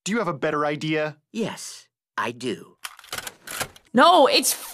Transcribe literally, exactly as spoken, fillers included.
Do you have a better idea? Yes, I do. No, it's